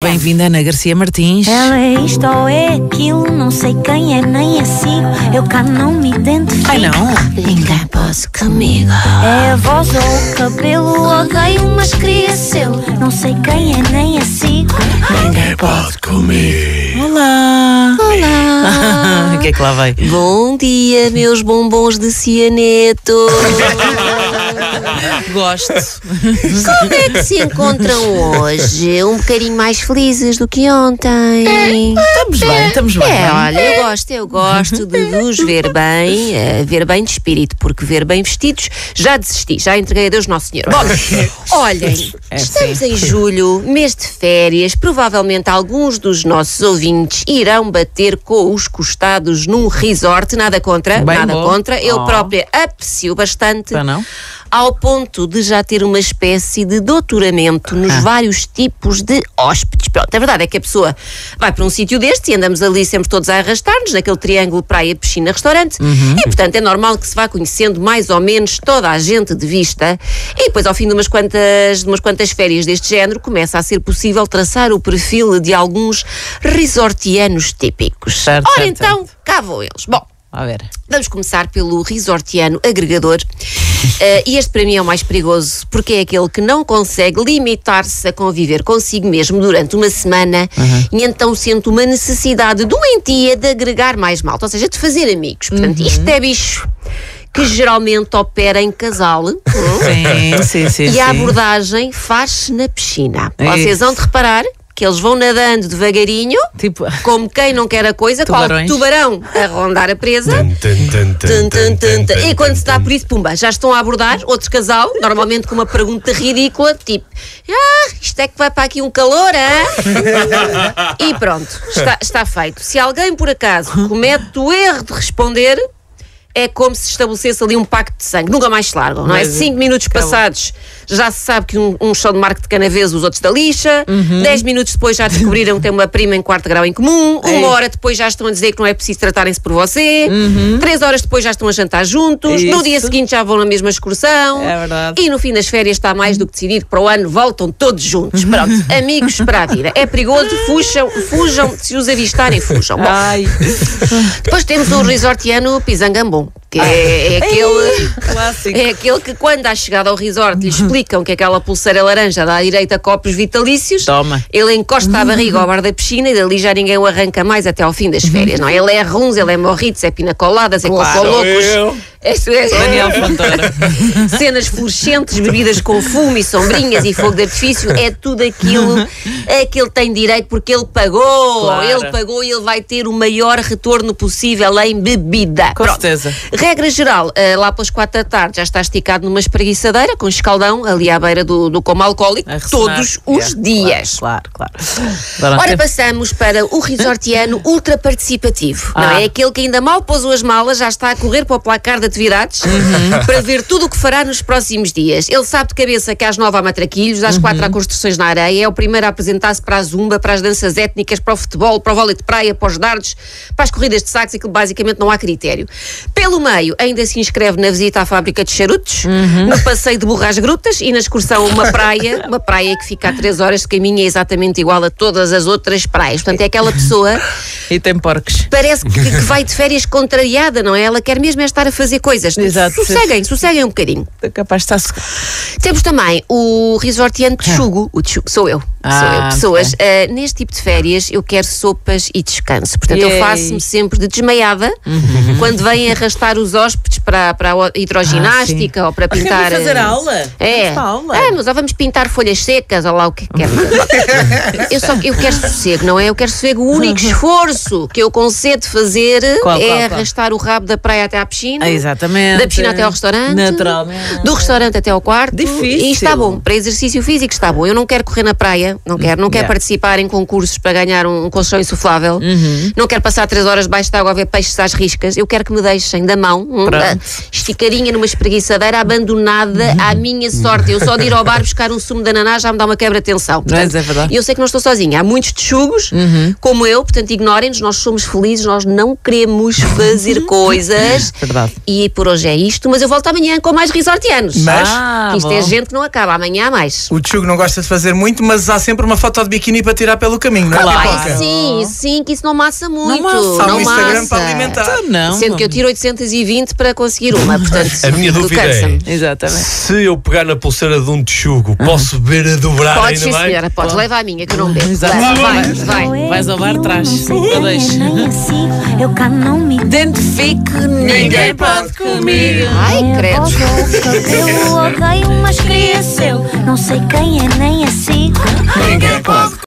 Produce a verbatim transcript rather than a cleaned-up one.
Bem-vinda, Ana Garcia Martins. Ela é isto ou é aquilo, não sei quem é, nem é sigo. Eu cá não me identifico. Ai, não? Ninguém pode comigo. É a voz ou o cabelo, odeio, mas queria seu. Não sei quem é, nem é sigo. Ninguém pode comigo. Olá. Olá. O que é que lá vai? Bom dia, meus bombons de cianeto. Gosto. Como é que se encontram hoje? Um bocadinho mais felizes do que ontem? Estamos bem, estamos bem. É, olha, eu gosto, eu gosto de vos ver bem, uh, ver bem de espírito, porque ver bem vestidos já desisti, já entreguei a Deus Nosso Senhor. Bom, olhem, É estamos sim. em julho, mês de férias, provavelmente alguns dos nossos ouvintes irão bater com os costados num resort, nada contra, Bem nada bom. contra, eu Oh. própria aprecio bastante. Tá, não? Ao ponto de já ter uma espécie de doutoramento nos Ah. vários tipos de hóspedes. Pronto, a verdade é que a pessoa vai para um sítio deste e andamos ali sempre todos a arrastar-nos, naquele triângulo praia, piscina, restaurante, Uhum. e portanto é normal que se vá conhecendo mais ou menos toda a gente de vista, e depois ao fim de umas quantas, de umas quantas férias deste género começa a ser possível traçar o perfil de alguns resortianos típicos. Certo, Ora certo, então, cá vão eles. Bom, A ver. vamos começar pelo resortiano agregador. Uh, e este para mim é o mais perigoso, porque é aquele que não consegue limitar-se a conviver consigo mesmo durante uma semana e então sente uma necessidade doentia de agregar mais malta, ou seja, de fazer amigos. Portanto, isto é bicho que geralmente opera em casal. Sim, sim, sim. E sim. a abordagem faz-se na piscina. É Vocês isso. vão de reparar que eles vão nadando devagarinho, Tipo, como quem não quer a coisa, qual Tubarões. tubarão a rondar a presa. Tum, tum, tum, tum. E quando se dá por isso, pumba, já estão a abordar outro casal, normalmente com uma pergunta ridícula, tipo, ah, isto é que vai para aqui um calor, ah? E pronto, está, está feito. Se alguém por acaso comete o erro de responder, é como se estabelecesse ali um pacto de sangue, nunca mais se largam, não é? Mas, Cinco minutos acaba. passados já se sabe que um, uns são de Marco de Canaveses, os outros da lixa. Dez minutos depois já descobriram que tem uma prima em quarto grau em comum. Ei. Uma hora depois já estão a dizer que não é preciso tratarem-se por você. Três horas depois já estão a jantar juntos. No Isso. dia seguinte já vão na mesma excursão. É verdade. E no fim das férias está mais do que decidido que para o ano voltam todos juntos. Pronto, amigos para a vida. É perigoso, fujam, fujam, se os avistarem, fujam. Bom, ai. depois temos o resortiano Pisangambon, que é, é aquele... Clássico. É aquele que quando à chegada ao resort lhe explicam que aquela pulseira laranja dá direito a copos vitalícios, Toma. ele encosta a barriga ao bar da piscina e dali já ninguém o arranca mais até ao fim das férias, não é? Ele é runs, ele é morritos, é pinacoladas, é Claro. cocolocos. Isso é, Daniel Fontoura. cenas fluorescentes, bebidas com fumo e sombrinhas e fogo de artifício, é tudo aquilo a que ele tem direito porque ele pagou. Claro. Ele pagou e ele vai ter o maior retorno possível em bebida. Com Pronto. certeza. Regra geral, eh, lá pelas quatro da tarde já está esticado numa espreguiçadeira com escaldão ali à beira do, do coma alcoólico A ressonar. todos os Yeah, dias. Claro, claro. claro. Agora, Ora, passamos para o resortiano ultra participativo. Não Ah. é? Aquele que ainda mal pousou as malas, já está a correr para o placar de atividades para ver tudo o que fará nos próximos dias. Ele sabe de cabeça que às nove há matraquilhos, às quatro há construções na areia, é o primeiro a apresentar-se para a zumba, para as danças étnicas, para o futebol, para o vôlei de praia, para os dardos, para as corridas de sacos, aquilo basicamente não há critério. Pelo meio, ainda se inscreve na visita à fábrica de charutos, no passeio de burras grutas e na excursão a uma praia, uma praia que fica a três horas de caminho e é exatamente igual a todas as outras praias. Portanto, é aquela pessoa, E tem porcos. parece que, que vai de férias contrariada, não é? Ela quer mesmo é estar a fazer coisas. Exato. Sosseguem, sosseguem um bocadinho. É capaz de estar. Temos também o resortiano Texugo. O Texugo sou eu. Ah, sou eu. Pessoas, ok. ah, neste tipo de férias eu quero sopas e descanso. Portanto, eu Yay. faço-me sempre de desmaiada quando vêm arrastar os hóspedes para, para a hidroginástica ou para pintar. fazer ah, aula? É. Vamos para a aula? Ah, mas ou vamos pintar folhas secas ou lá o que quer. eu só eu quero sossego, não é? Eu quero sossego. O único esforço que eu concedo fazer Qual, é qual, qual? arrastar o rabo da praia até à piscina. Ah, exatamente. Da piscina até ao restaurante. Naturalmente. Do restaurante até ao quarto. Difícil. E está bom. Para exercício físico está bom. Eu não quero correr na praia. Não quero. Não quero Yeah. participar em concursos para ganhar um, um colchão insuflável. Uhum. Não quero passar três horas debaixo de água a ver peixes às riscas. Eu quero que me deixem da mão, hum, Pronto. esticadinha numa espreguiçadeira, abandonada à minha sorte. Eu só de ir ao bar buscar um sumo de ananá já me dá uma quebra-tensão. Mas é verdade. E eu sei que não estou sozinha. Há muitos texugos, como eu, portanto ignorem-nos, nós somos felizes, nós não queremos fazer coisas. Verdade. E por hoje é isto, mas eu volto amanhã com mais risortianos. Mas Ah, Isto bom. é gente que não acaba, amanhã há mais. o Tchugo não gosta de fazer muito, mas há sempre uma foto de biquíni para tirar pelo caminho, não é, Claro. Pipoca? Ai, sim, sim, que isso não massa muito. massa. Há Não um Instagram massa. para alimentar. Então não. Sendo que eu tiro oitocentos e vinte para conseguir uma, portanto. A minha dúvida é, cansa-me. Exatamente. se eu pegar na pulseira de um texugo, posso beber a dobrar Podes, sim, ainda mais? senhora, podes. Leva a minha, que eu não bebo. Exato. Leva, vai, Vais. vai. Vais ao bar, Eu traz. não sei Eu quem deixo. é, nem assim, eu cá não me Identifique, ninguém pode comigo. Ai, É credo. voz ou cabelo, odeio, mas queria seu. Não sei quem é, nem assim. Ninguém pode